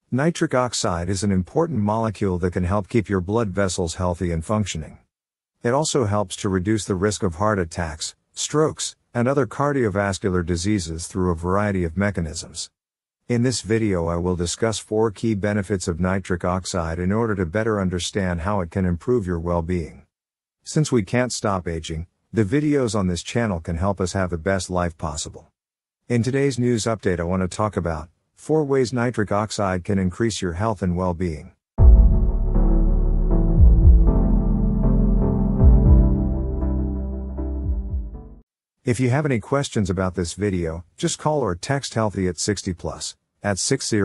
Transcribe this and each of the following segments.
Nitric oxide is an important molecule that can help keep your blood vessels healthy and functioning. It also helps to reduce the risk of heart attacks, strokes, and other cardiovascular diseases through a variety of mechanisms. In this video I will discuss 4 key benefits of nitric oxide in order to better understand how it can improve your well-being. Since we can't stop aging, the videos on this channel can help us have the best life possible. In today's news update I want to talk about 4 ways nitric oxide can increase your health and well-being. If you have any questions about this video, just call or text Healthy at 60+ at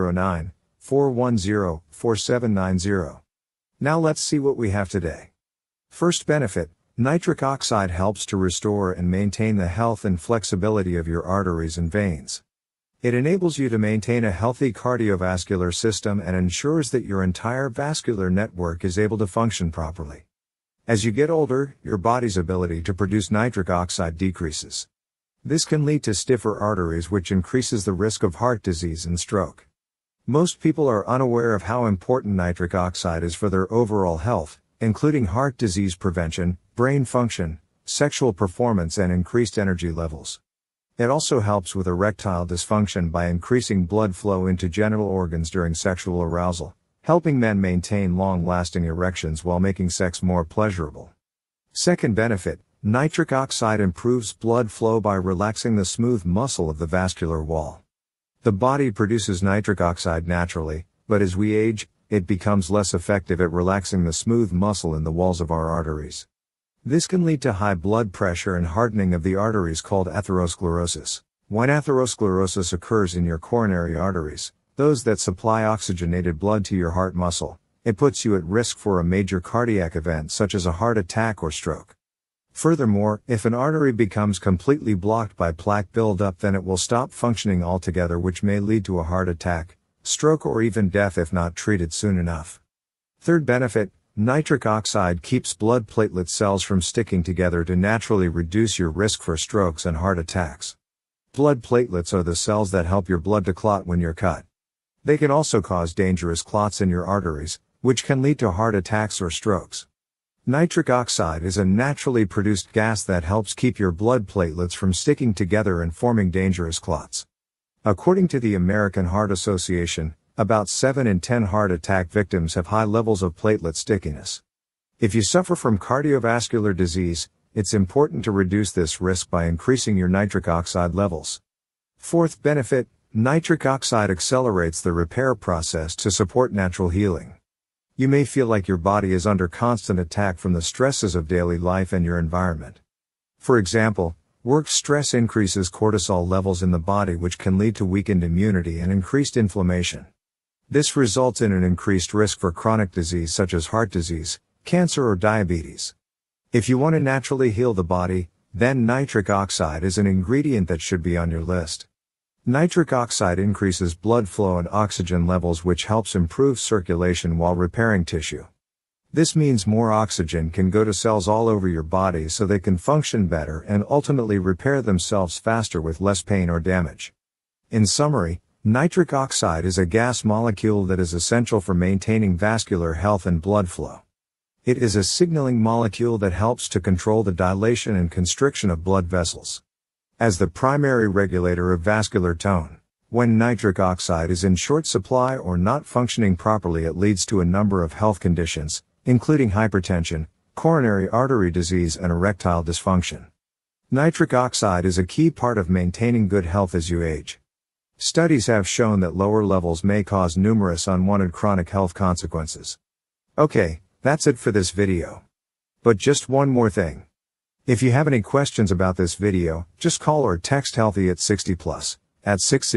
609-410-4790. Now let's see what we have today. First benefit, nitric oxide helps to restore and maintain the health and flexibility of your arteries and veins. It enables you to maintain a healthy cardiovascular system and ensures that your entire vascular network is able to function properly. As you get older, your body's ability to produce nitric oxide decreases. This can lead to stiffer arteries, which increases the risk of heart disease and stroke. Most people are unaware of how important nitric oxide is for their overall health, including heart disease prevention, brain function, sexual performance, and increased energy levels. It also helps with erectile dysfunction by increasing blood flow into genital organs during sexual arousal, helping men maintain long-lasting erections while making sex more pleasurable. Second benefit, nitric oxide improves blood flow by relaxing the smooth muscle of the vascular wall. The body produces nitric oxide naturally, but as we age, it becomes less effective at relaxing the smooth muscle in the walls of our arteries. This can lead to high blood pressure and hardening of the arteries called atherosclerosis. When atherosclerosis occurs in your coronary arteries, those that supply oxygenated blood to your heart muscle, it puts you at risk for a major cardiac event such as a heart attack or stroke. Furthermore, if an artery becomes completely blocked by plaque buildup, then it will stop functioning altogether, which may lead to a heart attack, stroke, or even death if not treated soon enough. Third benefit, nitric oxide keeps blood platelet cells from sticking together to naturally reduce your risk for strokes and heart attacks. Blood platelets are the cells that help your blood to clot when you're cut. They can also cause dangerous clots in your arteries, which can lead to heart attacks or strokes. Nitric oxide is a naturally produced gas that helps keep your blood platelets from sticking together and forming dangerous clots. According to the American Heart Association, about 7 in 10 heart attack victims have high levels of platelet stickiness. If you suffer from cardiovascular disease, it's important to reduce this risk by increasing your nitric oxide levels. Fourth benefit, nitric oxide accelerates the repair process to support natural healing. You may feel like your body is under constant attack from the stresses of daily life and your environment. For example, work stress increases cortisol levels in the body, which can lead to weakened immunity and increased inflammation. This results in an increased risk for chronic disease such as heart disease, cancer, or diabetes. If you want to naturally heal the body, then nitric oxide is an ingredient that should be on your list. Nitric oxide increases blood flow and oxygen levels, which helps improve circulation while repairing tissue. This means more oxygen can go to cells all over your body so they can function better and ultimately repair themselves faster with less pain or damage. In summary, nitric oxide is a gas molecule that is essential for maintaining vascular health and blood flow. It is a signaling molecule that helps to control the dilation and constriction of blood vessels. As the primary regulator of vascular tone, when nitric oxide is in short supply or not functioning properly, it leads to a number of health conditions, including hypertension, coronary artery disease, and erectile dysfunction. Nitric oxide is a key part of maintaining good health as you age. Studies have shown that lower levels may cause numerous unwanted chronic health consequences. Okay, that's it for this video. But just one more thing. If you have any questions about this video, just call or text Healthy at 60+ at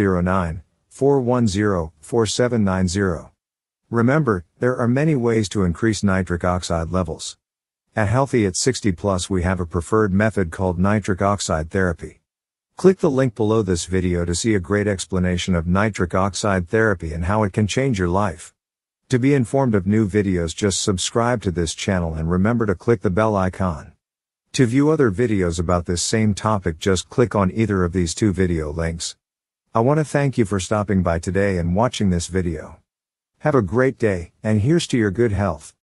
609-410-4790. Remember, there are many ways to increase nitric oxide levels. At Healthy at 60+, we have a preferred method called nitric oxide therapy. Click the link below this video to see a great explanation of nitric oxide therapy and how it can change your life. To be informed of new videos, just subscribe to this channel and remember to click the bell icon. To view other videos about this same topic, just click on either of these 2 video links. I want to thank you for stopping by today and watching this video. Have a great day, and here's to your good health.